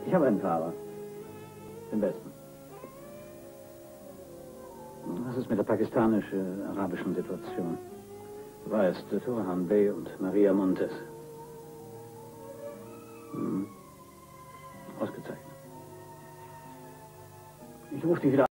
Ich habe einen Fahrer. Den besten. Was ist mit der pakistanisch-arabischen Situation? Du weißt, Turhan Bey und Maria Montes. Ausgezeichnet. Ich rufe dich wieder